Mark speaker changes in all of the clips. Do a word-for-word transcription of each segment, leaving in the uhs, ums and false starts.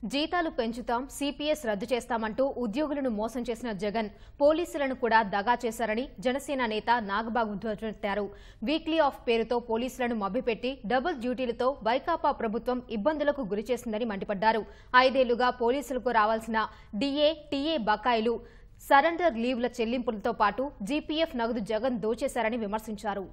Speaker 1: జీతాలు పెంచుతాం, సిపిఎస్ రద్దు చేస్తామంటూ ఉద్యోగులను మోసం చేసిన జగన్ పోలీసులను కూడా దగా చేశారని జనసేన నేత నాగబాబు ధ్వజమెత్తారు. వీక్లీ ఆఫ్ పేరుతో పోలీసులను మభ్యపెట్టి డబుల్ డ్యూటీలతో వైకాపా ప్రభుత్వం ఇబ్బందులకు గురిచేసిందని మండిపడ్డారు. ఐదేళ్లుగా పోలీసులకు రావాల్సిన డీఏ, టీఏ బకాయిలు, సరెండర్ లీవ్ల చెల్లింపులతో పాటు జీపీఎఫ్ నగదు జగన్ దోచేశారని విమర్శించారు.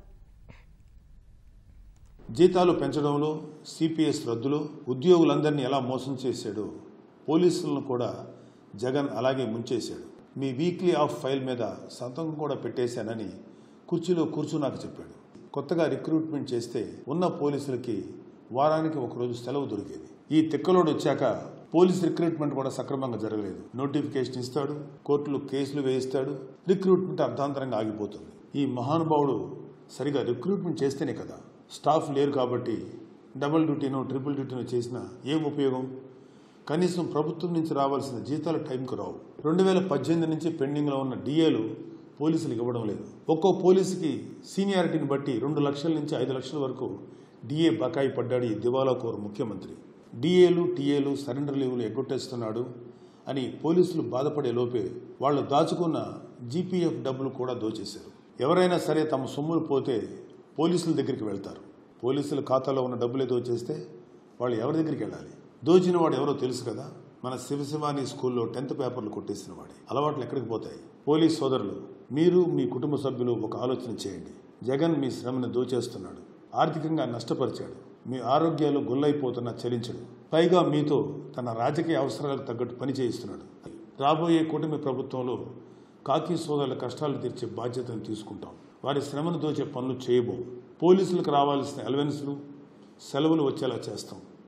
Speaker 2: జీతాలు పెంచడంలో, సిపిఎస్ రద్దులో ఉద్యోగులందరినీ ఎలా మోసం చేశాడో పోలీసులను కూడా జగన్ అలాగే ముంచేశాడు. మీ వీక్లీ ఆఫ్ ఫైల్ మీద సంతకం కూడా పెట్టేశానని కుర్చీలో కూర్చున్నాక చెప్పాడు. కొత్తగా రిక్రూట్మెంట్ చేస్తే ఉన్న పోలీసులకి వారానికి ఒకరోజు సెలవు దొరికేది. ఈ తిక్కలోడు వచ్చాక పోలీస్ రిక్రూట్మెంట్ కూడా సక్రమంగా జరగలేదు. నోటిఫికేషన్ ఇస్తాడు, కోర్టులో కేసులు వేయిస్తాడు, రిక్రూట్మెంట్ అర్ధాంతరంగా ఆగిపోతుంది. ఈ మహానుభావుడు సరిగా రిక్రూట్మెంట్ చేస్తేనే కదా, స్టాఫ్ లేరు కాబట్టి డబుల్ డ్యూటీనో ట్రిపుల్ డ్యూటీనో చేసినా ఏం ఉపయోగం? కనీసం ప్రభుత్వం నుంచి రావాల్సిన జీతాలు టైంకు రావు. రెండు వేల పద్దెనిమిది నుంచి పెండింగ్లో ఉన్న డిఏలు పోలీసులకు ఇవ్వడం లేదు. ఒక్కో పోలీసుకి సీనియారిటీని బట్టి రెండు లక్షల నుంచి ఐదు లక్షల వరకు డిఏ బకాయి పడ్డాడు ఈ దివాలా కోరు ముఖ్యమంత్రి. డిఏలు, టీఏలు, సరెండర్ లీవులు ఎగ్గొట్టేస్తున్నాడు అని పోలీసులు బాధపడే లోపే వాళ్ళు దాచుకున్న జీపీఎఫ్ డబ్బులు కూడా దోచేశారు. ఎవరైనా సరే తమ సొమ్ములు పోతే పోలీసుల దగ్గరికి వెళ్తారు. పోలీసుల ఖాతాలో ఉన్న డబ్బులే దోచేస్తే వాళ్ళు ఎవరి దగ్గరికి వెళ్ళాలి? దోచిన వాడు ఎవరో తెలుసు కదా. మన శివశివాని స్కూల్లో టెన్త్ పేపర్లు కొట్టేసిన వాడే. అలవాట్లు ఎక్కడికి పోతాయి? పోలీస్ సోదరులు, మీరు మీ కుటుంబ సభ్యులు ఒక ఆలోచన చేయండి. జగన్ మీ శ్రమను దోచేస్తున్నాడు, ఆర్థికంగా నష్టపరిచాడు, మీ ఆరోగ్యాలు గుల్లైపోతున్నా చలించడు. పైగా మీతో తన రాజకీయ అవసరాలకు తగ్గట్టు పని చేయిస్తున్నాడు. రాబోయే కూటమి ప్రభుత్వంలో కాకి సోదరుల కష్టాలు తీర్చే బాధ్యతను తీసుకుంటాం. వారి శ్రమను దోచే పనులు చేయబోం. పోలీసులకు రావాల్సిన అలవెన్స్లు, సెలవులు వచ్చేలా చేస్తాం.